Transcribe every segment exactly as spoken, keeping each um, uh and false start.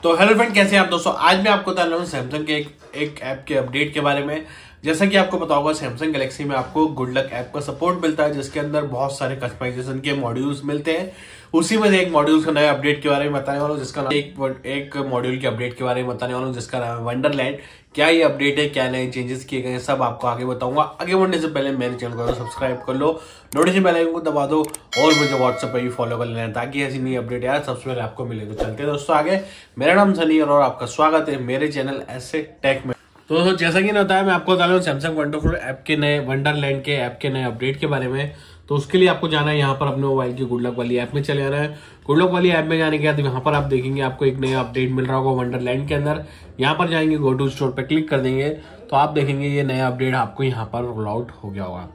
तो hello friend, कैसे हैं आप दोस्तों। आज मैं आपको बता रहा हूँ सैमसंग के एक एक ऐप के अपडेट के बारे में। जैसा कि आपको पता होगा, सैमसंग गैलेक्सी में आपको गुड लक ऐप का सपोर्ट मिलता है, जिसके अंदर बहुत सारे कस्टमाइजेशन के मॉड्यूल्स मिलते हैं। उसी में से एक मॉड्यूल का नया अपडेट के बारे में बताने वाला हूँ, जिसका नाम एक एक मॉड्यूल के अपडेट के बारे में बताने वाला हूँ, जिसका नाम है वंडरलैंड। क्या ये अपडेट है, क्या नए चेंजेस किए गए हैं, सब आपको आगे बताऊंगा। आगे बढ़ने से पहले मेरे चैनल को सब्सक्राइब कर लो, नोटिफिकेशन बेल आइकन को दबा दो और मुझे व्हाट्सएप पर भी फॉलो कर लेना, ताकि ऐसी नई अपडेट यार सबसे पहले आपको मिले। तो चलते हैं दोस्तों आगे। मेरा नाम सनी और आपका स्वागत है मेरे चैनल ऐसे टेक में। तो जैसा कि बताया, मैं आपको बता रहा हूँ सैमसंग वंडरफुल ऐप के नए वंडरलैंड के ऐप के नए अपडेट के बारे में। तो उसके लिए आपको जाना है यहाँ पर अपने मोबाइल की गुड लक वाली ऐप में चले जाना है। गुड लक वाली ऐप में जाने के बाद यहाँ पर आप देखेंगे आपको एक नया अपडेट मिल रहा होगा वंडरलैंड के अंदर। यहाँ पर जाएंगे, गो टू स्टोर पर क्लिक कर देंगे तो आप देखेंगे ये नया अपडेट आपको यहाँ पर रोल आउट हो गया होगा।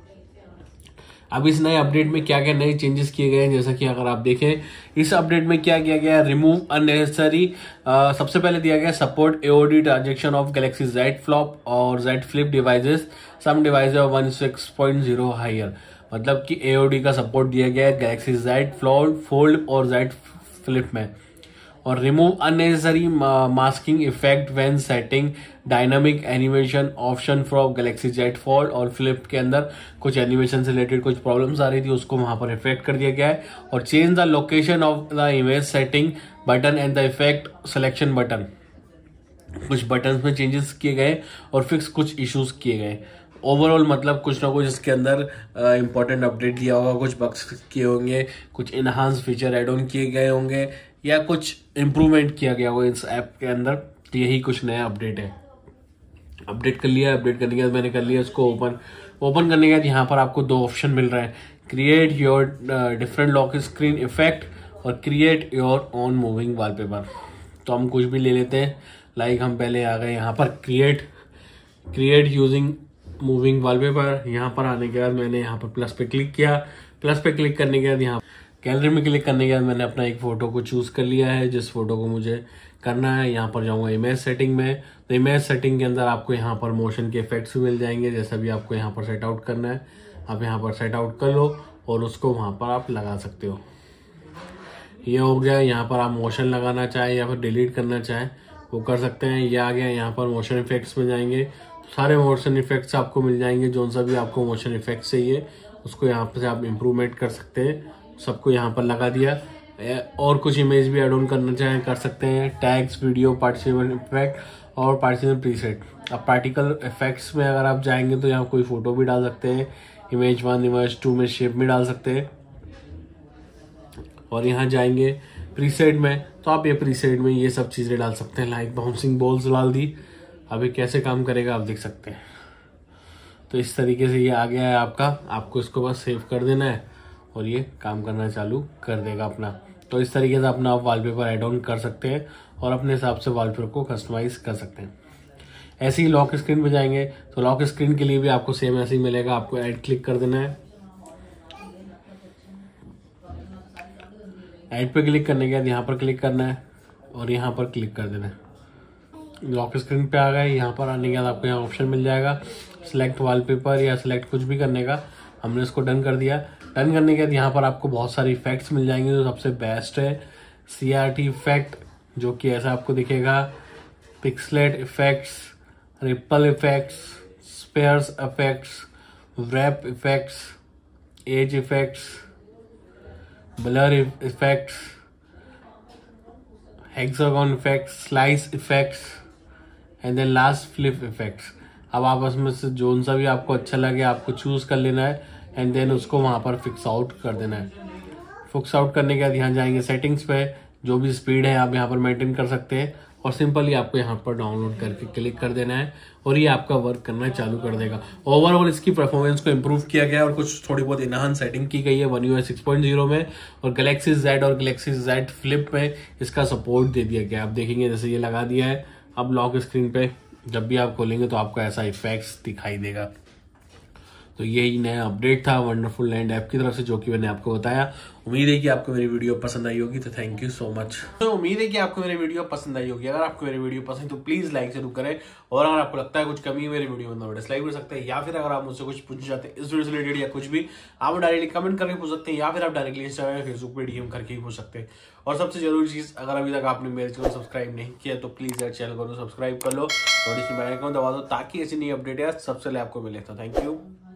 अब इस नए अपडेट में क्या क्या नए चेंजेस किए गए हैं, जैसा कि अगर आप देखें इस अपडेट में क्या किया गया है, रिमूव अननेसेसरी। सबसे पहले दिया गया support AOD transaction of Galaxy Z flop और Z flip devices, some devices of one six point zero higher. मतलब कि एओडी का सपोर्ट दिया गया है गैलेक्सी जेड फ्लॉप फोल्ड और जेड फ्लिप में। और remove unnecessary masking effect when setting dynamic animation option for Galaxy Z fold और फ्लिप के अंदर कुछ एनिमेशन से रिलेटेड कुछ प्रॉब्लम्स आ रही थी, उसको वहां पर इफेक्ट कर दिया गया है। और change the location of the image setting button and the effect selection button, कुछ बटन में चेंजेस किए गए और फिक्स कुछ इश्यूज किए गए। ओवरऑल मतलब कुछ ना कुछ इसके अंदर इंपॉर्टेंट अपडेट दिया होगा, कुछ बग्स किए होंगे, कुछ इनहांस फीचर एड ऑन किए गए होंगे या कुछ इम्प्रूवमेंट किया गया होगा इस ऐप के अंदर। तो यही कुछ नया अपडेट है। अपडेट कर लिया, अपडेट करने के बाद मैंने कर लिया इसको ओपन। ओपन करने के बाद यहाँ पर आपको दो ऑप्शन मिल रहे हैं, create your different lock screen effect और create your own moving wallpaper. तो हम कुछ भी ले लेते हैं, लाइक हम पहले आ गए यहाँ पर create create using moving wallpaper. यहाँ पर आने के बाद मैंने यहाँ पर प्लस पे क्लिक किया। प्लस पे क्लिक करने के बाद यहाँ गैलरी में क्लिक करने के बाद मैंने अपना एक फोटो को चूज कर लिया है, जिस फोटो को मुझे करना है। यहाँ पर जाऊंगा इमेज सेटिंग में, तो इमेज सेटिंग के अंदर आपको यहाँ पर मोशन के इफेक्ट्स भी मिल जाएंगे। जैसा भी आपको यहाँ पर सेट आउट करना है, आप यहाँ पर सेट आउट कर लो और उसको वहां पर आप लगा सकते हो। ये हो गया। यहाँ पर आप मोशन लगाना चाहे या फिर डिलीट करना चाहे वो कर सकते हैं। ये आ गया। यहाँ पर मोशन इफेक्ट्स में जाएंगे, सारे मोशन इफेक्ट्स आपको मिल जाएंगे। जो सा भी आपको मोशन इफेक्ट चाहिए उसको यहाँ पर से आप इम्प्रूवमेंट कर सकते हैं। सबको यहाँ पर लगा दिया। और कुछ इमेज भी एड ऑन करना चाहें कर सकते हैं, टैग्स, वीडियो, पार्टिसिपेंट इफेक्ट और पार्टिसिपेंट प्रीसेट। अब पार्टिकल इफेक्ट्स में अगर आप जाएंगे तो यहाँ कोई फोटो भी डाल सकते हैं, इमेज वन इमेज टू में शेप में डाल सकते हैं। और यहाँ जाएंगे प्रीसेट में, तो आप ये प्रीसेट में ये सब चीजें डाल सकते हैं, लाइक बाउंसिंग बॉल्स डाल दी। अब ये कैसे काम करेगा आप देख सकते हैं। तो इस तरीके से ये आ गया है आपका। आपको इसको बस सेव कर देना है और ये काम करना चालू कर देगा अपना। तो इस तरीके से अपना आप वॉलपेपर ऐड ऑन कर सकते हैं और अपने हिसाब से वॉलपेपर को कस्टमाइज कर सकते हैं। ऐसे ही लॉक स्क्रीन पे जाएंगे तो लॉक स्क्रीन के लिए भी आपको सेम ऐसे ही मिलेगा। आपको ऐड क्लिक कर देना है। ऐड पे क्लिक करने के बाद यहाँ पर क्लिक करना है और यहाँ पर क्लिक कर देना है। लॉक स्क्रीन पे आ गए। यहाँ पर आने के बाद आपको यहाँ ऑप्शन मिल जाएगा सिलेक्ट वॉलपेपर या सिलेक्ट कुछ भी करने का। हमने इसको डन कर दिया। डन करने के बाद यहाँ पर आपको बहुत सारे इफेक्ट्स मिल जाएंगे। जो सबसे बेस्ट है सीआरटी इफेक्ट, जो कि ऐसा आपको दिखेगा, pixelate effects, ripple effects, spheres effects, wrap effects, edge effects, blur effects, hexagon effects, slice effects and then last flip effects. अब आप उसमें से जो सा भी आपको अच्छा लगे आपको चूज कर लेना है एंड देन उसको वहां पर फिक्स आउट कर देना है। फिक्स आउट करने के बाद यहाँ जाएंगे सेटिंग्स पे, जो भी स्पीड है आप यहाँ पर मेंटेन कर सकते हैं और सिंपली आपको यहाँ पर डाउनलोड करके क्लिक कर देना है और ये आपका वर्क करना चालू कर देगा। ओवरऑल इसकी परफॉर्मेंस को इम्प्रूव किया गया और कुछ थोड़ी बहुत इनहांस सेटिंग की गई है one U I six point zero में। और गैलेक्सी जेड और गैलेक्सी जेड फ्लिप में इसका सपोर्ट दे दिया गया। आप देखेंगे जैसे ये लगा दिया है। अब लॉक स्क्रीन पे जब भी आप खोलेंगे तो आपको ऐसा इफेक्ट्स दिखाई देगा। तो यही नया अपडेट था वंडरफुल लैंड ऐप की तरफ से, जो कि मैंने आपको बताया। उम्मीद है कि आपको मेरी वीडियो पसंद आई होगी, तो थैंक यू सो मच। तो उम्मीद है कि आपको मेरी वीडियो पसंद आई होगी। अगर आपको मेरी वीडियो पसंद तो प्लीज लाइक जरूर करें, और अगर आपको लगता है कुछ कमी है मेरी वीडियो में, डिसलाइक कर सकते हैं, या फिर अगर आप मुझसे कुछ पूछ जाते हैं इस वीडियो से रिलेटेड या कुछ भी, आप डायरेक्टली कमेंट करके पूछ सकते हैं, या फिर आप डायरेक्टली इंस्टाग्राम या फेसबुक पे डीएम करके ही पूछ सकते हैं। और सबसे जरूरी चीज, अगर अभी तक आपने मेरे चैनल सब्सक्राइब नहीं किया तो प्लीज यार चैनल को सब्सक्राइब कर लो, नोटिफिकेशन बेल आइकन दबा दो, ताकि ऐसी नई अपडेट है सबसे पहले आपको मिले। तो थैंक यू।